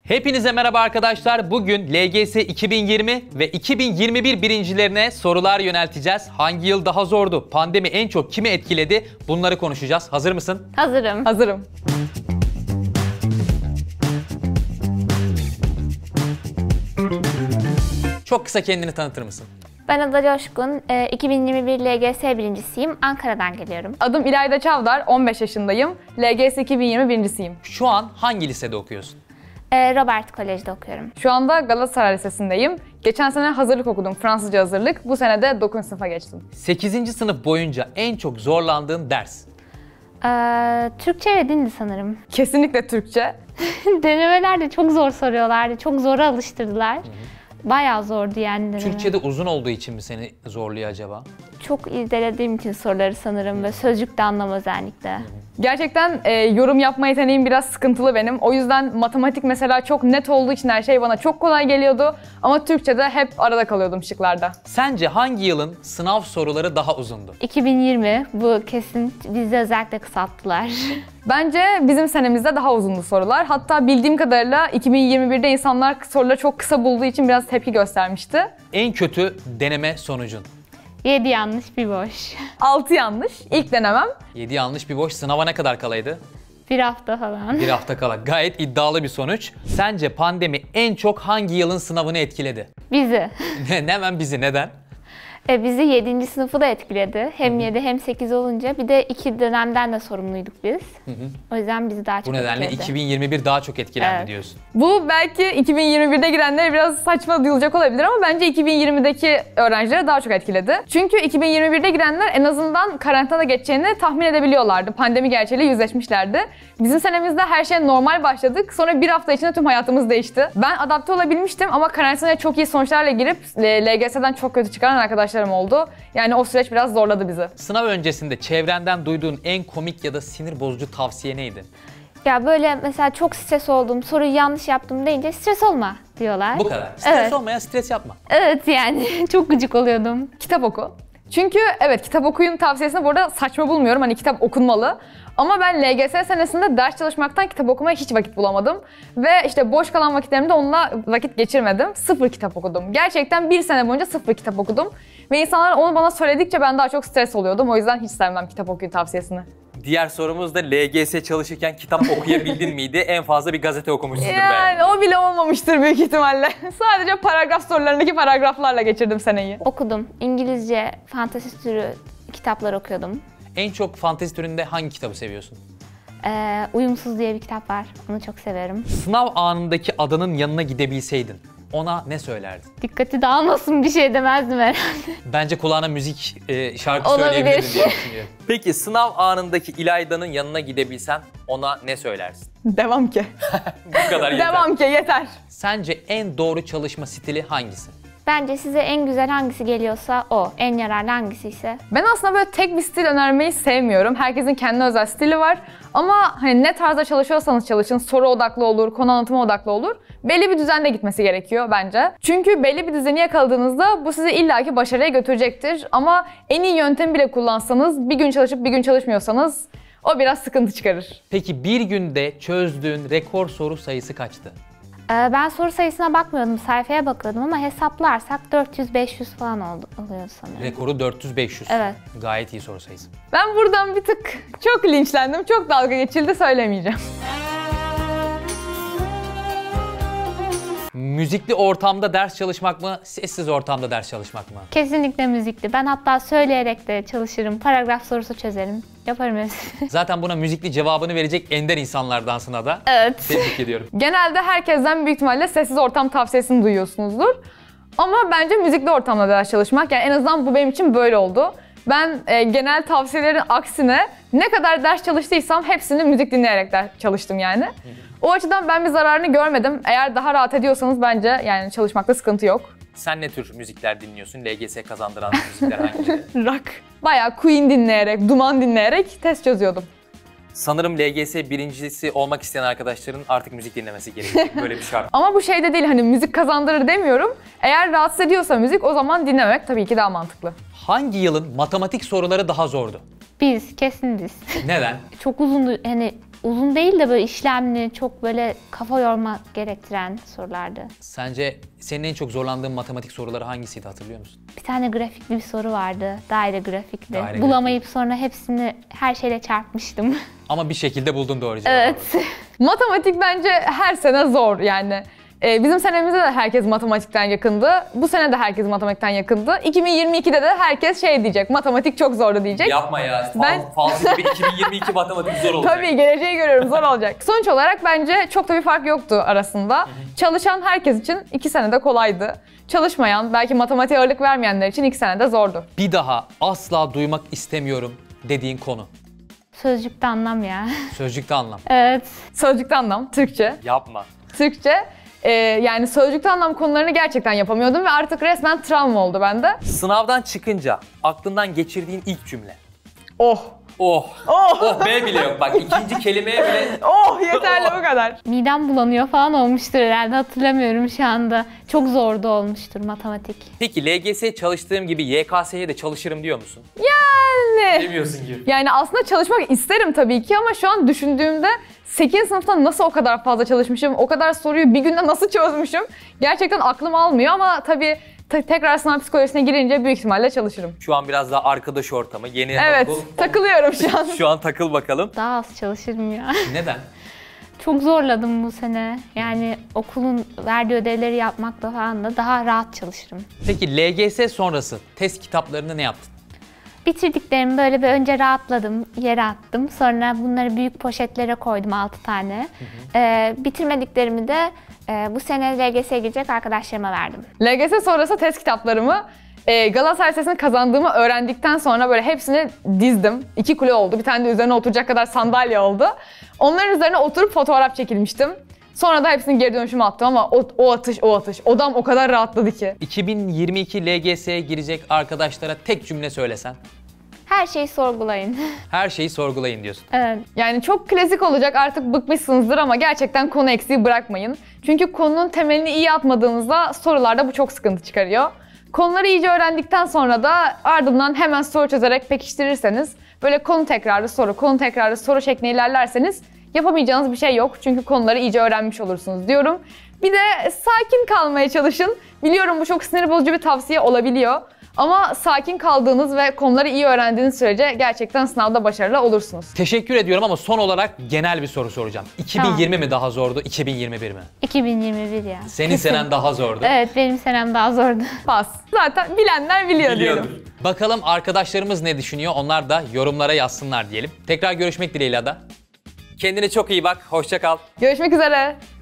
Hepinize merhaba arkadaşlar. Bugün LGS 2020 ve 2021 birincilerine sorular yönelteceğiz. Hangi yıl daha zordu? Pandemi en çok kimi etkiledi? Bunları konuşacağız. Hazır mısın? Hazırım. Hazırım. Çok kısa kendini tanıtır mısın? Ben Ada Coşkun, 2021 LGS birincisiyim. Ankara'dan geliyorum. Adım İlayda Çavdar, 15 yaşındayım. LGS 2020 birincisiyim. Şu an hangi lisede okuyorsun? Robert Kolej'de okuyorum. Şu anda Galatasaray Lisesi'ndeyim. Geçen sene hazırlık okudum, Fransızca hazırlık. Bu sene de 9. sınıfa geçtim. 8. sınıf boyunca en çok zorlandığın ders? Türkçe ve dindi sanırım. Kesinlikle Türkçe. Denemelerde çok zor soruyorlardı. Çok zora alıştırdılar. Bayağı zordu yani deneme. Türkçe'de uzun olduğu için mi seni zorluyor acaba? Çok irdelediğim için soruları sanırım ve sözcük de anlam özellikle. Gerçekten yorum yapma yeteneğim biraz sıkıntılı benim. O yüzden matematik mesela çok net olduğu için her şey bana çok kolay geliyordu. Ama Türkçe'de hep arada kalıyordum şıklarda. Sence hangi yılın sınav soruları daha uzundu? 2020 bu kesin bizde özellikle kısalttılar. Bence bizim senemizde daha uzundu sorular. Hatta bildiğim kadarıyla 2021'de insanlar soruları çok kısa bulduğu için biraz tepki göstermişti. En kötü deneme sonucun? 7 yanlış bir boş. 6 yanlış. İlk denemem. 7 yanlış bir boş. Sınava ne kadar kalaydı? Bir hafta falan. Bir hafta kala. Gayet iddialı bir sonuç. Sence pandemi en çok hangi yılın sınavını etkiledi? Bizi. Hemen bizi. Neden? Bizi 7. sınıfı da etkiledi. Hem 7 hem 8 olunca bir de 2 dönemden de sorumluyduk biz. O yüzden bizi daha çok Bu nedenle etkiledi. 2021 daha çok etkilendi Evet. diyorsun. Bu belki 2021'de girenlere biraz saçma duyulacak olabilir ama bence 2020'deki öğrencileri daha çok etkiledi. Çünkü 2021'de girenler en azından karantinada geçeceğini tahmin edebiliyorlardı. Pandemi gerçeğiyle yüzleşmişlerdi. Bizim senemizde her şey normal başladık. Sonra bir hafta içinde tüm hayatımız değişti. Ben adapte olabilmiştim ama karantinaya çok iyi sonuçlarla girip LGS'den çok kötü çıkaran arkadaşlarım oldu. Yani o süreç biraz zorladı bizi. Sınav öncesinde çevrenden duyduğun en komik ya da sinir bozucu tavsiye neydi? Ya böyle mesela çok stres oldum, soruyu yanlış yaptım deyince stres olma diyorlar. Bu kadar. Stres Evet. olmaya stres yapma. Evet yani çok gıcık oluyordum. Kitap oku. Çünkü evet kitap okuyun tavsiyesini bu arada saçma bulmuyorum. Hani kitap okunmalı. Ama ben LGS senesinde ders çalışmaktan kitap okumaya hiç vakit bulamadım. Ve işte boş kalan vakitlerimde onunla vakit geçirmedim. Sıfır kitap okudum. Gerçekten bir sene boyunca sıfır kitap okudum. Ve insanlar onu bana söyledikçe ben daha çok stres oluyordum. O yüzden hiç sevmem kitap okuyun tavsiyesini. Diğer sorumuz da LGS çalışırken kitap okuyabildin miydi? En fazla bir gazete okumuşsundur Yani o bile olmamıştır büyük ihtimalle. Sadece paragraf sorularındaki paragraflarla geçirdim seneyi. Okudum. İngilizce, fantezi türü kitaplar okuyordum. En çok fantezi türünde hangi kitabı seviyorsun? Uyumsuz diye bir kitap var. Onu çok severim. Sınav anındaki adanın yanına gidebilseydin ona ne söylerdin? Dikkati dağılmasın bir şey demezdim herhalde. Bence kulağına müzik, şarkı Olabilir. söyleyebilirdin diye düşünüyorum. Peki sınav anındaki İlayda'nın yanına gidebilsen ona ne söylersin? Devam ki. Bu kadar yeter. Devam ki yeter. Sence en doğru çalışma stili hangisi? Bence size en güzel hangisi geliyorsa o. En yararlı hangisi ise. Ben aslında böyle tek bir stil önermeyi sevmiyorum. Herkesin kendine özel stili var. Ama hani ne tarzda çalışıyorsanız çalışın, soru odaklı olur, konu anlatımı odaklı olur. Belli bir düzende gitmesi gerekiyor bence. Çünkü belli bir düzeni yakaladığınızda bu sizi illaki başarıya götürecektir. Ama en iyi yöntemi bile kullansanız, bir gün çalışıp bir gün çalışmıyorsanız o biraz sıkıntı çıkarır. Peki bir günde çözdüğün rekor soru sayısı kaçtı? Ben soru sayısına bakmıyordum, sayfaya bakıyordum ama hesaplarsak 400-500 falan oluyor sanırım. Rekoru 400-500. Evet. Gayet iyi soru sayısı. Ben buradan bir tık çok linçlendim, çok dalga geçildi söylemeyeceğim. Müzikli ortamda ders çalışmak mı, sessiz ortamda ders çalışmak mı? Kesinlikle müzikli. Ben hatta söyleyerek de çalışırım, paragraf sorusu çözerim. Yaparım hepsini. Zaten buna müzikli cevabını verecek ender insanlardansın Ada. Evet. Tebrik ediyorum. Genelde herkesten büyük ihtimalle sessiz ortam tavsiyesini duyuyorsunuzdur. Ama bence müzikli ortamda ders çalışmak, yani en azından bu benim için böyle oldu. Ben genel tavsiyelerin aksine ne kadar ders çalıştıysam hepsini müzik dinleyerek ders çalıştım yani. O açıdan ben bir zararını görmedim. Eğer daha rahat ediyorsanız bence yani çalışmakta sıkıntı yok. Sen ne tür müzikler dinliyorsun? LGS kazandıran müzikler hangileri? Rock. Bayağı Queen dinleyerek, Duman dinleyerek test çözüyordum. Sanırım LGS birincisi olmak isteyen arkadaşların artık müzik dinlemesi gerekecek. Böyle bir şart. Ama bu şey de değil, hani müzik kazandırır demiyorum. Eğer rahatsız ediyorsa müzik, o zaman dinlemek tabii ki daha mantıklı. Hangi yılın matematik soruları daha zordu? Biz, kesin biz. Neden? Çok uzundu, hani uzun değil de böyle işlemli, çok böyle kafa yormak gerektiren sorulardı. Sence senin en çok zorlandığın matematik soruları hangisiydi, hatırlıyor musun? Bir tane grafikli bir soru vardı. Daire grafikli. Daire Bulamayıp sonra hepsini her şeyle çarpmıştım. Ama bir şekilde buldun doğru cevabı. Evet. Matematik bence her sene zor yani. Bizim senemizde de herkes matematikten yakındı. Bu sene de herkes matematikten yakındı. 2022'de de herkes şey diyecek, matematik çok zordu diyecek. Yapma ya. Ben- Falsı gibi 2022 matematik zor olacak. Tabii geleceği görüyorum, zor olacak. Sonuç olarak bence çok da bir fark yoktu arasında. Çalışan herkes için 2 sene de kolaydı. Çalışmayan, belki matematiğe ağırlık vermeyenler için 2 sene de zordu. Bir daha asla duymak istemiyorum dediğin konu. Sözcükte anlam ya. Sözcükte anlam. Evet. Sözcükte anlam, Türkçe. Yapma. Türkçe, yani sözcükte anlam konularını gerçekten yapamıyordum ve artık resmen travma oldu bende. Sınavdan çıkınca aklından geçirdiğin ilk cümle. Oh, Oh. oh, Oh B bile yok. Bak ikinci kelimeye bile... oh yeterli bu kadar. Midem bulanıyor falan olmuştur herhalde, hatırlamıyorum şu anda. Çok zordu olmuştur matematik. Peki LGS çalıştığım gibi YKS'ye de çalışırım diyor musun? Yani. Demiyorsun gibi. Yani aslında çalışmak isterim tabii ki ama şu an düşündüğümde 8. sınıfta nasıl o kadar fazla çalışmışım, o kadar soruyu bir günde nasıl çözmüşüm gerçekten aklım almıyor ama tabii tekrar sınav psikolojisine girince büyük ihtimalle çalışırım. Şu an biraz daha arkadaş ortamı, yeni Evet, okul. takılıyorum şu an. Şu an takıl bakalım. Daha az çalışırım ya. Neden? Çok zorladım bu sene. Yani okulun verdiği ödevleri yapmakla falan da daha rahat çalışırım. Peki LGS sonrası test kitaplarını ne yaptın? Bitirdiklerimi böyle bir önce rahatladım, yere attım. Sonra bunları büyük poşetlere koydum 6 tane. Bitirmediklerimi de bu sene LGS'ye girecek arkadaşlarıma verdim. LGS sonrası test kitaplarımı Galatasaray Lisesi'ni kazandığımı öğrendikten sonra böyle hepsini dizdim. 2 kule oldu. Bir tane de üzerine oturacak kadar sandalye oldu. Onların üzerine oturup fotoğraf çekilmiştim. Sonra da hepsini geri dönüşüme attım ama o atış. Odam o kadar rahatladı ki. 2022 LGS'ye girecek arkadaşlara tek cümle söylesen. Her şeyi sorgulayın. Her şeyi sorgulayın diyorsun. Evet. Yani çok klasik olacak, artık bıkmışsınızdır ama gerçekten konu eksiği bırakmayın. Çünkü konunun temelini iyi atmadığınızda sorularda bu çok sıkıntı çıkarıyor. Konuları iyice öğrendikten sonra da ardından hemen soru çözerek pekiştirirseniz, böyle konu tekrarı soru şeklinde ilerlerseniz yapamayacağınız bir şey yok. Çünkü konuları iyice öğrenmiş olursunuz diyorum. Bir de sakin kalmaya çalışın. Biliyorum bu çok sinir bozucu bir tavsiye olabiliyor. Ama sakin kaldığınız ve konuları iyi öğrendiğiniz sürece gerçekten sınavda başarılı olursunuz. Teşekkür ediyorum ama son olarak genel bir soru soracağım. 2020 mi daha zordu, 2021 mi? 2021 ya. Senin Kesin. senen daha zordu. Evet, benim senem daha zordu. Pas. Zaten bilenler biliyor diyelim. Bakalım arkadaşlarımız ne düşünüyor? Onlar da yorumlara yazsınlar diyelim. Tekrar görüşmek dileğiyle Ada. Kendine çok iyi bak. Hoşça kal. Görüşmek üzere.